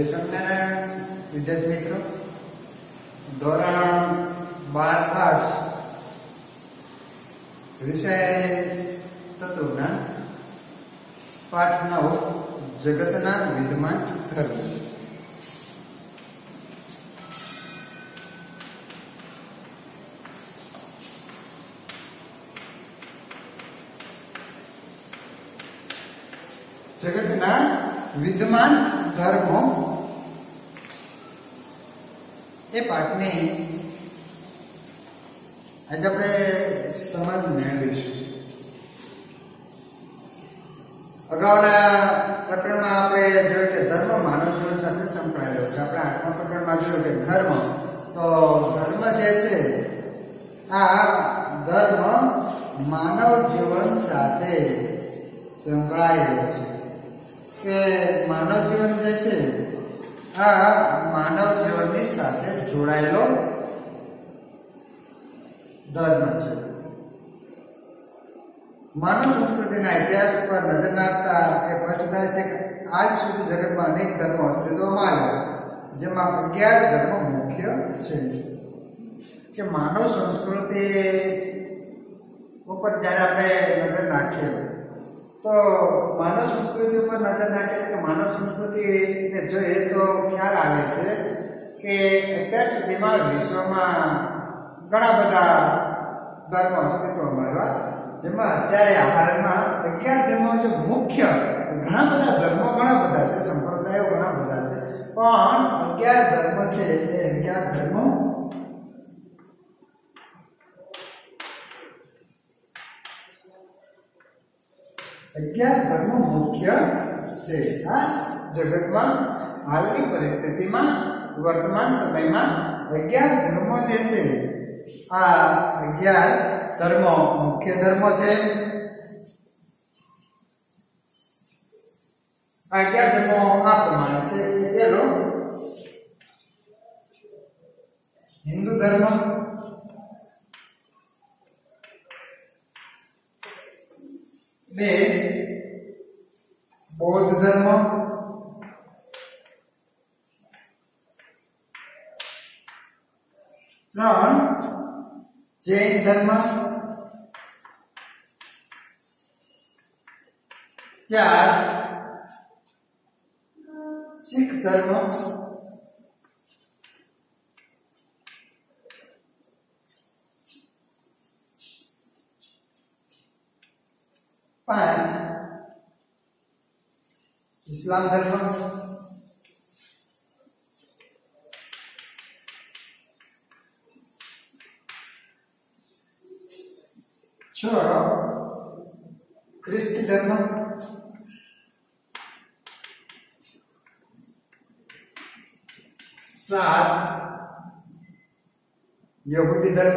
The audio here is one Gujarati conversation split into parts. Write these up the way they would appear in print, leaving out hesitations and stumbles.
સ્વામિનારાયણ વિદ્યાર્થી મિત્રો, ધોરણ 12 આર્ટ્સ વિષય તત્વજ્ઞાન પાઠ 9 જગતના વિદ્યમાન ધર્મ. જગતના વિદ્યમાન ધર્મો એ પાઠની આજે આપણે સમજ મેળવીશું. અગાઉના પ્રકરણમાં આપણે જોયું કે ધર્મ માનવ જીવન સાથે સંકળાયેલો છે. આપણે 8મા પ્રકરણમાં જોયું કે ધર્મ, તો ધર્મ જે છે આ ધર્મ માનવ જીવન સાથે સંકળાયેલો છે. કે માનવ જીવન જે છે આ માનવ જીવનની સાથે જોડાયેલો ધર્મ છે. માનવ સંસ્કૃતિના ઇતિહાસ પર નજર નાખતા એ સ્પષ્ટ થાય છે કે આજ સુધી જગતમાં અનેક ધર્મો અસ્તિત્વમાં આવ્યા, જેમાં 11 ધર્મો મુખ્ય છે. કે માનવ સંસ્કૃતિ ઉપર જ્યારે આપણે નજર નાખીએ તો માનવ સંસ્કૃતિ ઉપર નજર નાખીએ કે માનવ સંસ્કૃતિને જોઈએ તો ખ્યાલ આવે છે કે અત્યાર સુધીમાં વિશ્વમાં ઘણા બધા ધર્મો અસ્તિત્વમાં આવ્યા, જેમાં અત્યારે હાલમાં 11 ધર્મો જે મુખ્ય, ઘણા બધા ધર્મો ઘણા બધા છે, સંપ્રદાયો ઘણા બધા છે, પણ 11 ધર્મ છે એ 11 ધર્મો મુખ્ય છે. આ જગતમાં હાલની પરિસ્થિતિમાં વર્તમાન સમયમાં 11 ધર્મો જે છે આ 11 ધર્મો મુખ્ય ધર્મો છે. આ 11 ધર્મો આ પ્રમાણે છે. પહેલો હિન્દુ ધર્મ, બે બૌદ્ધ ધર્મ, ત્રણ જૈન ધર્મ, ચાર શીખ ધર્મ, પાંચ ઇસ્લામ ધર્મ, છ ખ્રિસ્તી ધર્મ, સાત યહૂદી ધર્મ,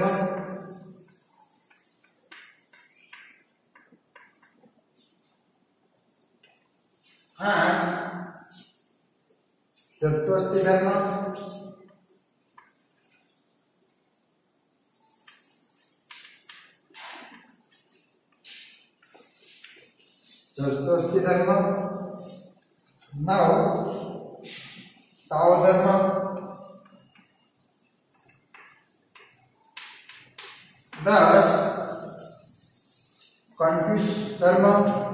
આઠ જરતોસ્તી ધર્મ, નવ તાઓ ધર્મ, 10 કન્ફ્યુસ ધર્મ,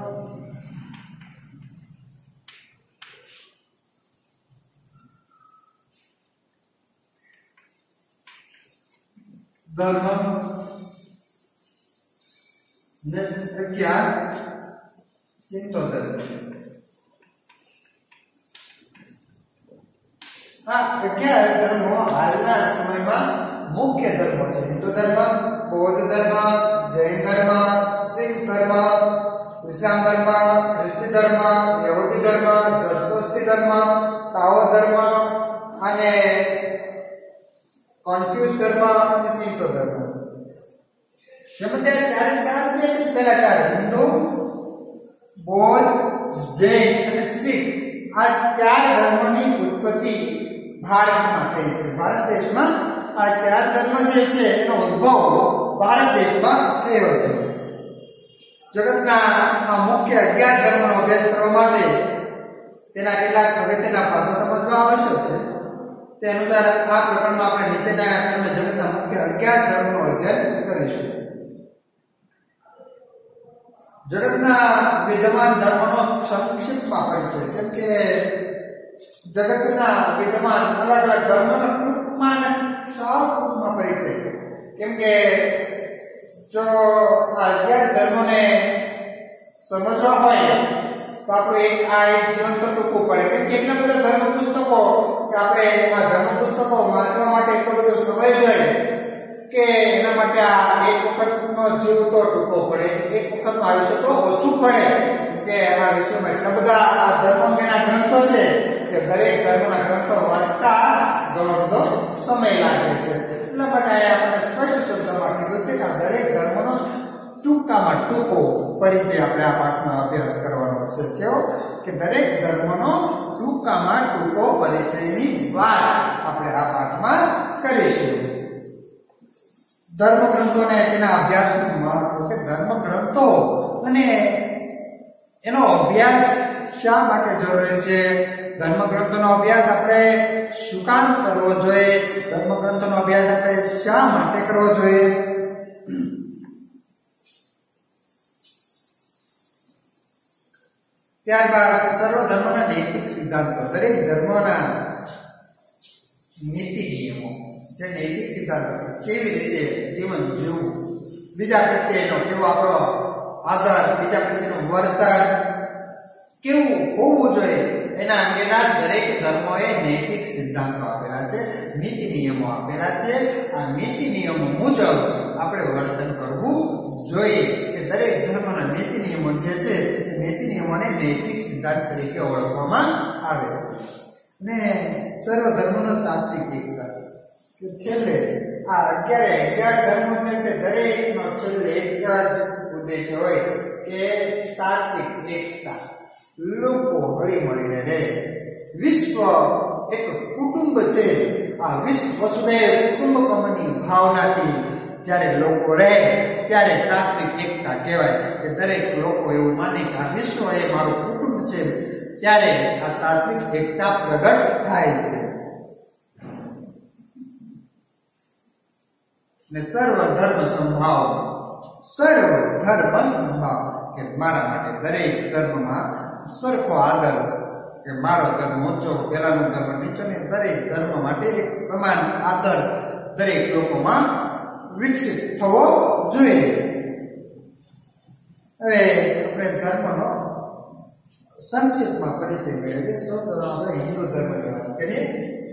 11 ચિંતો ધર્મ. આ 11 ધર્મો હાલના સમયમાં મુખ્ય ધર્મો છે. હિન્દુ ધર્મ, બૌદ્ધ ધર્મ, જૈન ધર્મ, શીખ ધર્મ, ઇસ્લામ ધર્મ, ખ્રિસ્તી ધર્મ, યહૂદી ધર્મ, જરતોસ્તી ધર્મ, તાઓ ધર્મ અને કોન્ફ્યુસ ધર્મ અને ચિંતો ધર્મ. જેમાં ચાર જે છે, પહેલા 4 હિન્દુ, બૌદ્ધ, જૈન અને શીખ, આ 4 ધર્મોની ઉત્પત્તિ ભારતમાં થઈ છે. ભારત દેશમાં આ 4 ધર્મ જે છે એનો ઉદ્ભવ ભારત દેશમાં થયો છે. જગતના આ મુખ્ય 11 ધર્મનો અભ્યાસ કરવા માટે તેના કેટલાક અગત્યના પાસા સમજવા આવશ્યક છે. તે અનુસાર આ પ્રકરણમાં આપણે નીચેના જગતના મુખ્ય 11 ધર્મોનું અધ્યયન કરીશું. જગતના વિદ્યમાન ધર્મોનો સંક્ષિપ્તમાં પરિચય. કેમ કે જગતના વિદ્યમાન અલગ અલગ ધર્મોનો ટૂંકમાં સાવ ટૂંકમાં પરિચય. કેમ કે જો આ 11 ધર્મોને સમજવા હોય તો આપણે એક જીવન તો ટૂંકવું પડે. કેમ કે એટલા બધા ધર્મ પુસ્તકો કે આપણે આ ધર્મ પુસ્તકો વાંચવા માટે એટલો બધો સમય જોઈએ કે એના માટે આ એક વખતનો જીવ તો ટૂંકવો પડે, એક વખતનું આયુષ્ય તો ઓછું પડે. કે આ વિશ્વમાં એટલા બધા આ ધર્મ અંગેના ગ્રંથો છે કે દરેક ધર્મના ગ્રંથો વાંચતા ઘણો બધો સમય લાગે છે. એટલા માટે આપણે સ્પષ્ટ શબ્દમાં કીધું છે કે આ દરેક ધર્મનો ટૂંકામાં ટૂંકો પરિચય આપણે આ પાઠમાં અભ્યાસ કરવાનો છે. કેવો કે દરેક ધર્મનો ટૂંકામાં ટૂંકો પરિચયની વાત આપણે આ પાઠમાં કરીશું. ધર્મ ગ્રંથો અને તેના અભ્યાસનું મહત્વ. કે ધર્મ ગ્રંથો અને એનો અભ્યાસ શા માટે જરૂરી છે? ધર્મ ગ્રંથોનો અભ્યાસ આપણે શું કામ કરવો જોઈએ? ધર્મ ગ્રંથોનો અભ્યાસ આપણે શા માટે કરવો જોઈએ? ત્યારબાદ સર્વ ધર્મના નૈતિક સિદ્ધાંતો. દરેક ધર્મોના નીતિ નિયમો, જે નૈતિક સિદ્ધાંતો કેવી રીતે જીવન જીવવું, બીજા પ્રત્યેનો કેવો આપણો આદર, બીજા પ્રત્યેનું વર્તન કેવું હોવું જોઈએ, એના અંગેના દરેક ધર્મોએ નૈતિક સિદ્ધાંતો આપેલા છે, નીતિ નિયમો આપેલા છે. આ નીતિ નિયમો મુજબ આપણે વર્તન કરવું જોઈએ. કે દરેક ધર્મના નીતિ નિયમો જે છે એ નીતિ નિયમોને નૈતિક સિદ્ધાંત તરીકે ઓળખવામાં આવે છે. ને સર્વ ધર્મનો તાત્વિક એકતા. કે છેલ્લે આ 11 ધર્મો જે છે દરેકનો છેલ્લે એક જ ઉદ્દેશ હોય કે તાત્વિક એકતા. લોકો હળી મળીને રહે. વિશ્વ એક કુટુંબ છે. આ વિશ્વ વસુધૈવ કુટુંબકમની ભાવનાથી જ્યારે લોકો રહે ત્યારે તાત્વિક એકતા કહેવાય. કે દરેક લોકો એવું માને કે આ વિશ્વ એ મારું કુટુંબ છે, ત્યારે આ તાત્વિક એકતા પ્રગટ થાય છે. ને સર્વ ધર્મ સંભાવ. સર્વ ધર્મ સંભાવ કે મારા માટે દરેક ધર્મમાં સરખો આદર. કે મારો ધર્મ ઊંચો, પેલાનો ધર્મ નીચો, ને દરેક ધર્મ માટે એક સમાન આદર દરેક લોકોમાં વિકસિત થવો જોઈએ. હવે આપણે ધર્મનો સંક્ષિપ્તમાં પરિચય મેળવીએ. સૌપ્રથમ આપણે હિન્દુ ધર્મની વાત કરીએ.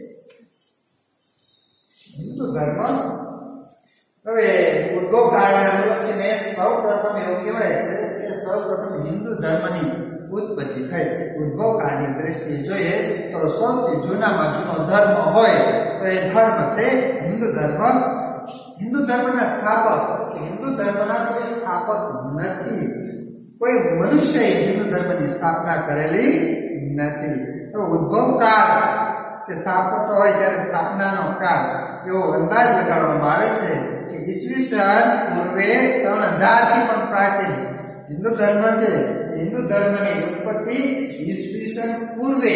હિન્દુ ધર્મ હવે ઉદ્ભવ કાળને અનુલક્ષીને સૌપ્રથમ એવું કહેવાય છે કે સૌપ્રથમ હિન્દુ ધર્મની ઉત્પત્તિ થઈ. ઉદ્ભવ કાળની દ્રષ્ટિએ જોઈએ તો સૌથી જૂનામાં જૂનો ધર્મ હોય તો એ ધર્મ છે હિન્દુ ધર્મ. હિન્દુ ધર્મના સ્થાપક કે હિન્દુ ધર્મના કોઈ સ્થાપક નથી. કોઈ મનુષ્યએ હિન્દુ ધર્મની સ્થાપના કરેલી નથી. તો ઉદ્ભવ કાળ કે સ્થાપતો હોય ત્યારે સ્થાપનાનો કાળ એવો અંદાજ લગાડવામાં આવે છે કે ઈસવીસન પૂર્વે 3000 થી પણ પ્રાચીન હિન્દુ ધર્મ છે. હિન્દુ ધર્મની ઉત્પત્તિ ઈસવીસન પૂર્વે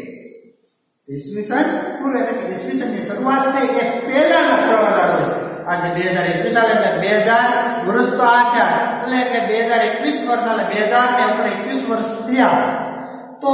એટલે ઈસવીસનની શરૂઆત થઈ એ પહેલાના પ્રવાદારો. આજે 2021 સાલ એટલે 2000 વર્ષ તો આઠા એટલે કે 2021 વર્ષ એટલે 2021 વર્ષ થયા. તો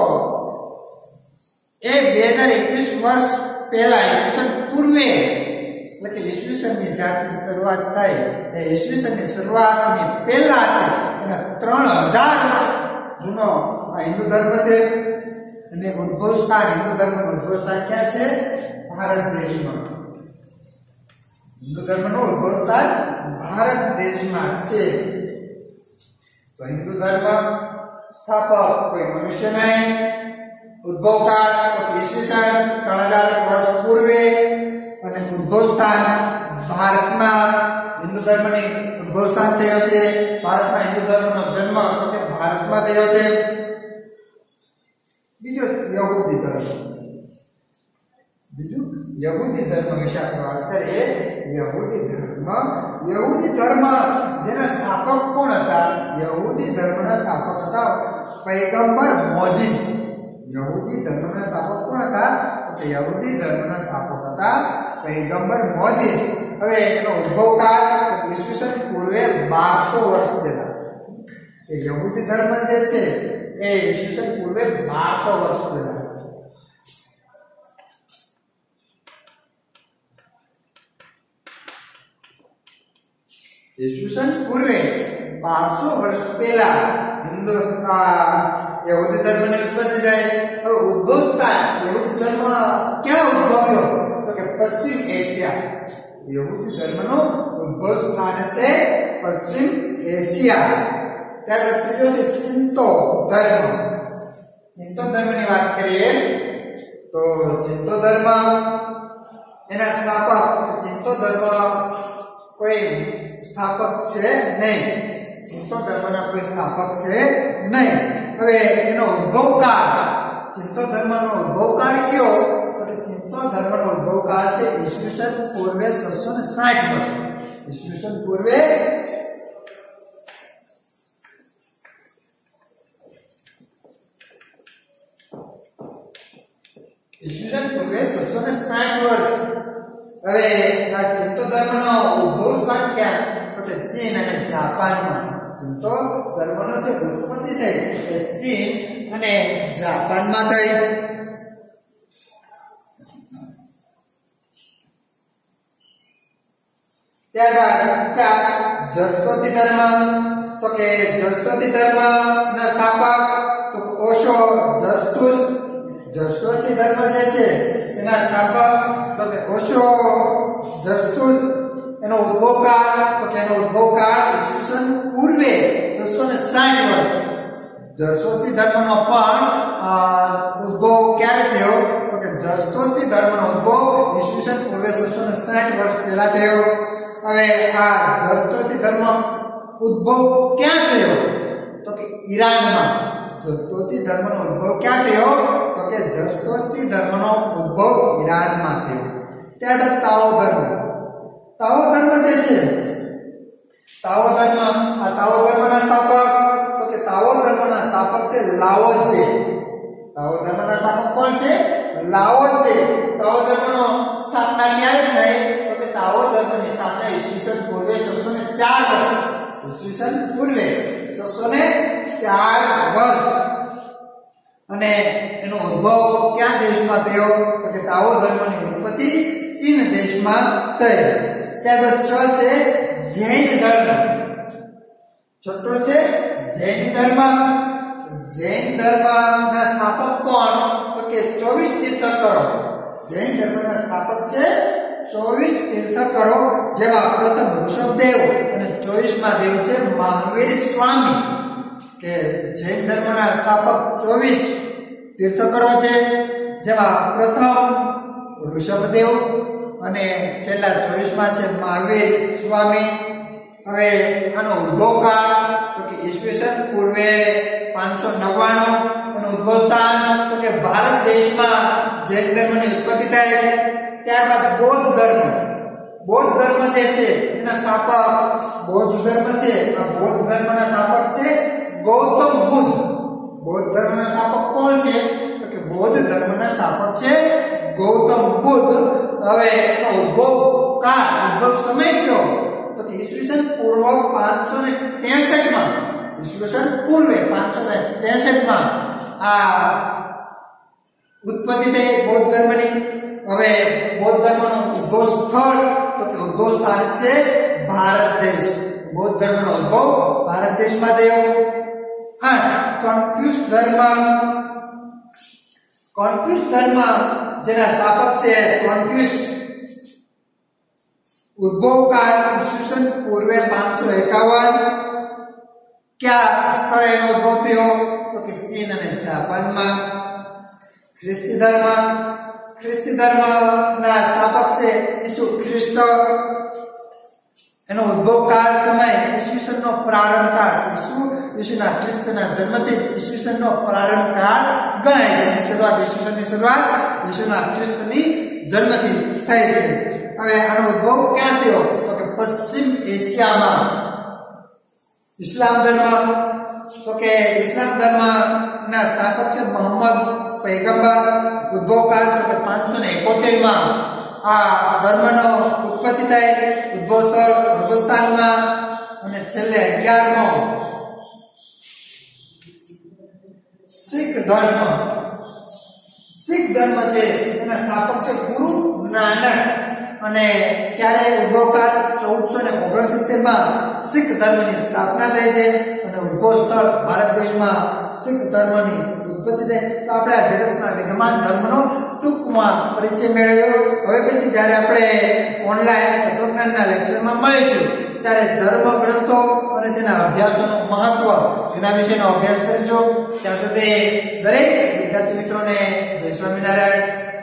એ 2021 વર્ષ પહેલા ઈસવીસન પૂર્વે એટલે કે ઈસવીસનની જ્યારથી શરૂઆત થઈ એ ઈસવીસનની શરૂઆતની પહેલા એના 3000 વર્ષ જૂનો આ હિન્દુ ધર્મ છે. અને ઉદ્ભવ સ્થાન હિન્દુ ધર્મનું ઉદ્ભવ સ્થાન ક્યાં છે? ભારત દેશમાં. હિન્દુ ધર્મનું ઉદ્ભવ સ્થાન ભારત દેશમાં છે. તો હિન્દુ ધર્મ સ્થાપક કોઈ મનુષ્ય નહીં. ઉદ્ભવ કાળ ઈસવીસન 3000 વર્ષ પૂર્વે અને ઉદ્ભવ સ્થાન ભારતમાં હિન્દુ ધર્મની ઉદ્ભવ સ્થાન થયો છે. ભારતમાં હિન્દુ ધર્મનો જન્મ તો કે ભારતમાં થયો છે. બીજો યહૂદી ધર્મ. યહૂદી ધર્મ વિશે આપણે વાત કરીએ. યહૂદી ધર્મ જેના સ્થાપક કોણ હતા? યહૂદી ધર્મના સ્થાપક હતા પૈગંબર મોજીદ. યહૂદી ધર્મના સ્થાપક કોણ હતા? તો યહૂદી ધર્મના સ્થાપક હતા પૈગંબર મોજીસ. હવે એનો ઉદ્ભવ કાળ ઈસવીસન પૂર્વે 1200 વર્ષ પહેલા. એ યહૂદી ધર્મ જે છે એ ઈસવીસન પૂર્વે 1200 વર્ષ પહેલા. ઈસવીસન પૂર્વે 1200 વર્ષ પહેલા હિન્દુ યહૂદી ધર્મની ઉત્પત્તિ થઈ. હવે ઉદ્ભવ સ્થાન યહૂદી ધર્મ ક્યાં ઉદ્ભવ્યો? તો કે પશ્ચિમ એશિયા. યહૂદી ધર્મનો ઉદ્ભવ સ્થાન છે પશ્ચિમ એશિયા. ત્યારબાદ ત્રીજો છે ચિંતો ધર્મ. ચિંતો ધર્મની વાત કરીએ તો ચિંતો ધર્મ એના સ્થાપક ચિંતો ધર્મ કોઈ સ્થાપક છે નહીં. ચિંતો ધર્મના કોઈ સ્થાપક છે નહીં. હવે એનો ઉદ્ભવ કાળ ચિંતો ધર્મનો ઉદ્ભવ કાળ કયો? તો કે ચિંતો ધર્મનો ઉદ્ભવ કાળ છે ઈસવીસન પૂર્વે 660 વર્ષ. ઈસવીસન પૂર્વે ઈસવીસન પૂર્વે 660 વર્ષ. હવે આ ચિંતો ધર્મનો ઉદ્ભવ સ્થાન ક્યાં? તો કે ચીન અને જાપાનમાં. ચિંતો ધર્મનો જે ઉત્પત્તિ થઈ એ ચીન અને જાપાનમાં થઈ. ત્યારબાદ જરસ્તોતી ધર્મ. તો કે જરસ્તોતી ધર્મના સ્થાપક તો ઓશો ધરસ્તુસ. જરસ્તોતી ધર્મ જે છે એના સ્થાપક તો કે ઓશો ધરસ્તુસ. એનો ઉદ્ભવ કાળ તો કે એનો ઉદ્ભવ કાળ ઈસવીસન પૂર્વે 660 વર્ષ. જરસ્તોતી ધર્મનો પણ ઉદ્ભવ ક્યારે થયો? તો કે જરસ્તોતી ધર્મનો ઉદ્ભવ ઈસવીસન પૂર્વે 660 વર્ષ પહેલા થયો. હવે આ જરસ્તોતી ધર્મ ઉદ્ભવ ક્યાં થયો? તો કે ઈરાનમાં. જરસ્તોતી ધર્મનો ઉદ્ભવ ક્યાં થયો? તો કે જરસ્તોતી ધર્મનો ઉદ્ભવ ઈરાનમાં થયો. ત્યારબાદ તાઓ ધર્મ. તાઓ ધર્મ જે છે તાઓ ધર્મના સ્થાપક તો કે તાઓ ધર્મના સ્થાપક છે લાઓ છે. તાઓ ધર્મના સ્થાપક કોણ છે? લાઓ છે. તાઓ ધર્મનો સ્થાપના ક્યારે થઈ? તો કે તાઓ ધર્મની સ્થાપના ઈસવીસન પૂર્વે 604 વર્ષ. ઈસવીસન પૂર્વે 604 વર્ષ. અને એનો ઉદ્ભવ ક્યાં દેશમાં થયો? તો કે તાઓ ધર્મની ઉત્પત્તિ ચીન દેશમાં થઈ. ત્યારબાદ 6 છે જૈન ધર્મ. છઠ્ઠો છે જૈન ધર્મ. જૈન ધર્મના સ્થાપક કોણ? તો કે 24 તીર્થંકરો. જૈન ધર્મના સ્થાપક છે 24 તીર્થંકરો, જેમાં પ્રથમ ઋષભદેવ અને 24મા દેવ છે મહાવીર સ્વામી. કે જૈન ધર્મના સ્થાપક 24 તીર્થંકરો છે, જેમાં પ્રથમ ઋષભદેવ અને છેલ્લા 24મા છે મહાવીર સ્વામી. હવે આનો ઉદ્ભવ કાળ તો કે ઈસવીસન પૂર્વે 599. એનું ઉદ્ભવ સ્થાન તો કે ભારત દેશમાં જૈન ધર્મની ઉત્પત્તિ થઈ. ત્યારબાદ બૌદ્ધ ધર્મ. બૌદ્ધ ધર્મ જે છે એના સ્થાપક બૌદ્ધ ધર્મ છે. આ બૌદ્ધ ધર્મના સ્થાપક છે ગૌતમ બુદ્ધ. બૌદ્ધ ધર્મના સ્થાપક કોણ છે? તો કે બૌદ્ધ ધર્મના સ્થાપક છે ગૌતમ બુદ્ધ. હવે એનો ઉદ્ભવ કાળ ઉદ્ભવ સમય કયો? તો કે ઈસવીસન પૂર્વ 563માં. ઈસવીસન પૂર્વે 563માં આ ઉત્પત્તિ થઈ બૌદ્ધ ધર્મની. હવે બૌદ્ધ ધર્મનો ઉદ્ભવ સ્થળ તો કે ઉદ્ભવ સ્થાન છે ભારત દેશ. બૌદ્ધ ધર્મનો ઉદ્ભવ ભારત દેશમાં થયો. કન્ફ્યુસ ધર્મ. કન્ફ્યુસ ધર્મ જેના સ્થાપક છે કન્ફ્યુસ. ઉદ્ભવ કાળ ઈસવીસન પૂર્વે 551. ક્યાં સ્થળે એનો ઉદ્ભવ થયો? તો કે ચીન અને જાપાનમાં. ખ્રિસ્તી ધર્મ. ખ્રિસ્તી ધર્મના સ્થાપક છે ઈસુ ખ્રિસ્ત. એનો ઉદ્ભવ કાળ સમય ઈસવીસનનો પ્રારંભ કાળ. ઈસુના ખ્રિસ્તના જન્મથી ઈસવીસનનો પ્રારંભ કાળ ગણાય છે. એની શરૂઆત ઈસવીસનની શરૂઆત ઈસુના ખ્રિસ્તની જન્મથી થઈ છે. હવે આનો ઉદ્ભવ ક્યાં થયો? તો કે પશ્ચિમ એશિયામાં. ઇસ્લામ ધર્મ. તો કે ઇસ્લામ ધર્મના સ્થાપક છે મોહમ્મદ પૈગંબર ઉદ્ભવકાળ તો કે 571 માં આ ધર્મનો ઉત્પત્તિ થઈ ઉદ્ભવ સ્થળ અરબસ્તાનમાં અને છેલ્લે 11મો શીખ ધર્મ છે એના સ્થાપક છે ગુરુ નાનક અને ત્યારે ઉદ્ભવકાળ 1469 માં શીખ ધર્મની સ્થાપના થઈ છે અને ઉદ્ભવ સ્થળ ભારત દેશમાં શીખ ધર્મની ઉત્પત્તિ થઈ. તો આપણે આ જગતના વિદ્યમાન ધર્મનો ટૂંકમાં પરિચય મેળવ્યો. હવે પછી જ્યારે આપણે ઓનલાઈન તત્વજ્ઞાનના લેક્ચરમાં મળીશું ત્યારે ધર્મ ગ્રંથો અને તેના અભ્યાસોનું મહત્વ એના વિશેનો અભ્યાસ કરીશું. ત્યાં સુધી દરેક વિદ્યાર્થી મિત્રોને જય સ્વામિનારાયણ.